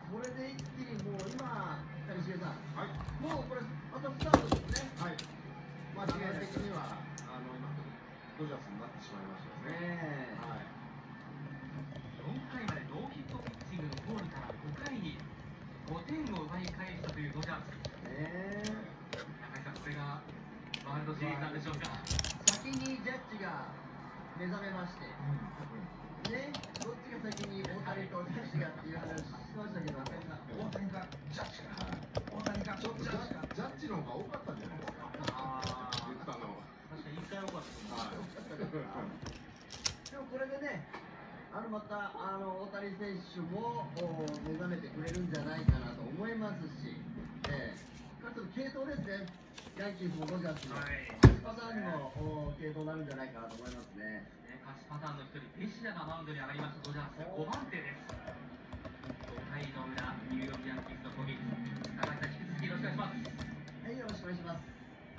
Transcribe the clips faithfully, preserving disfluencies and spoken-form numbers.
これで一気にもう今、谷繁さん、 はい、 もうこれ、またスタートですね。 はい、まあ、時間的には、あの今、ドジャースになってしまいましたよね。はい、 よんかいまでノーヒットピッチングのゴールからごかいにごてんを奪い返したというドジャース。 ね中井さん、これがワールドシリーズなんでしょうか。 先にジャッジが目覚めまして、ね、どっちが先に大谷とジャッジがっていう話しましたけど、 大谷かジャッジか、大谷かちょっとジャジャッジの方が多かったんじゃないですか。 あ言ったのは。 確かにいっかい多かったと思います。 でもこれでね、あのまたあの大谷選手も目覚めてくれるんじゃないかなと思いますし、えー、かつ系統ですね、ヤンキースもドジャースも、はい、パターンの系統になるんじゃないかなと思いますね。 勝ちパターンの一人、ベシアがマウンドに上がりましたドジャース、ごばん手です。ごかいの裏、ニューヨークヤンキースの攻撃、高橋さん、引き続きよろしくお願いします。 はい、よろしくお願いします。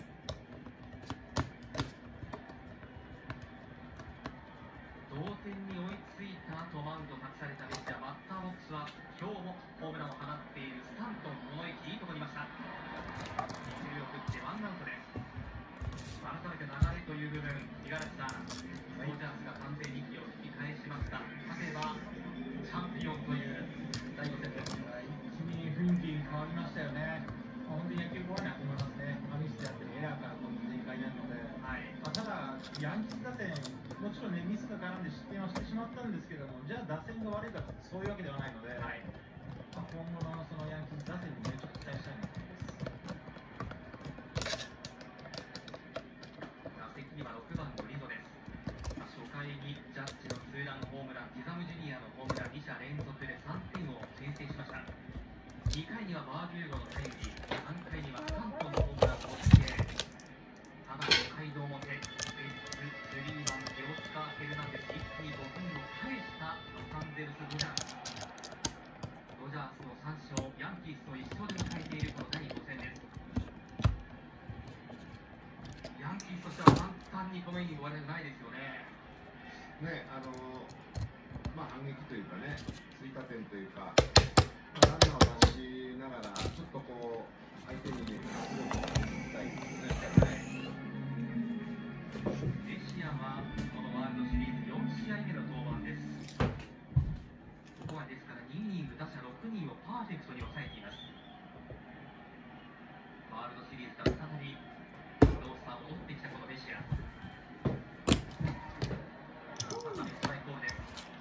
同点に追いついた後、マウンドを託されたベシア、バッターボックスは今日もホームランを放っているスタントン、物置、いいところにいました。に球を振ってワンアウトです。改めて流れという部分、五十嵐さん、ドジャースが完全に息を引き返しました。勝てばチャンピオンという第ご戦です。 一気に雰囲気変わりましたよね。本当に野球怖いなと思いますね。ミスであったりエラーからこの展開になるので、はい、まあ、ただ、ヤンキース打線、もちろん、ね、ミスが絡んで失点はしてしまったんですけども、じゃあ打線が悪いかとそういうわけではないので、はい、まあ、今後のそのヤンキース打線に、ね、ちょっと期待したいなと思います。 打席にはろくばんのリゾです。初回にジャッジのツーランホームラン、ティザムジュニアのホームラン、に者連続でさんてんを先制しました。にかいにはバービューゴのタイムリー、さんかいにはスタントンのホームラン、ごたいゼロ。ただごかいの表、ベーススリーばんテオスカー・フェルナンデス、一気にごてんを返したロサンゼルス・ドジャース。ドジャースのさん勝、ヤンキースのいっ勝で迎えているこのだいご戦です。ヤンキースとしては簡単にこのイニング終わりじゃないですよね。 ね、あのまあ反撃というかね、追加点というか、まあ、ランナーを出しながら、ちょっとこう相手に圧力をかけたいですね。 ベシアはこのワールドシリーズよんしあいめの登板です。ここはですからにイニング打者ろくにんをパーフェクトに抑えています。ワールドシリーズから再びロースター戻ってきたこのベシア。高めストライクボールです。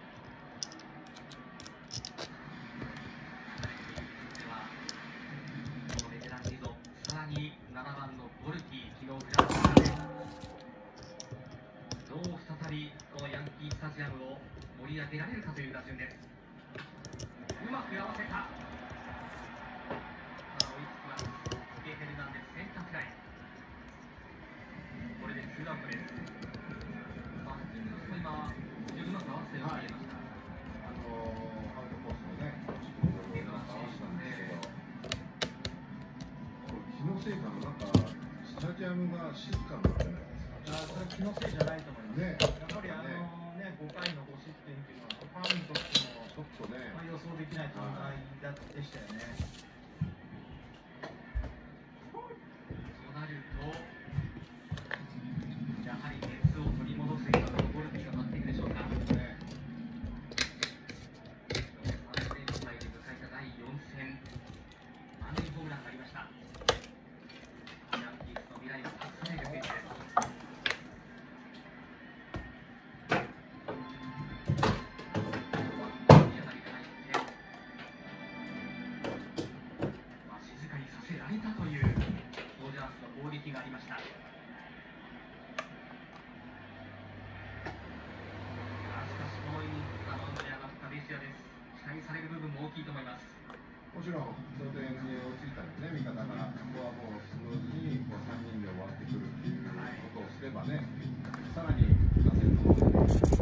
ではこのベテランリゾ、さらにななばんのボルティ、昨日フランスでどう再びこのヤンキースタジアムを盛り上げられるかという打順です。うまく合わせた。さあ追いつきます。フェルナンデスセンターフライ。これでツーアウトです。バッティングの今十分うまく合わせたように見えました。 あのアウトコースのね、ちょっと合わせたんですけど、気のせいかな、なんかスタジアムが静かになってないですか。 あ、それ気のせいじゃないと思います。 ね、 やっぱりあのね、ごかいのご失点っていうのはファンにとってもちょっとね、 まあ、予想できない展開でしたよね。 となると、やはり熱を取り戻す今のボルティが待っていくでしょうか。ね、さんれんさいで迎えただいよん戦、満塁ホームランがありました。ヤンキースの未来を託される選手です。というドジャースの攻撃がありました。しかしこのイニングからマウンドに上がったベシアです。期待される部分も大きいと思います。 もちろん同点に追いついたんですね、味方が。ここはもうスムーズにこうさんにんで終わってくるっていうことをすればね、さらに打線の方で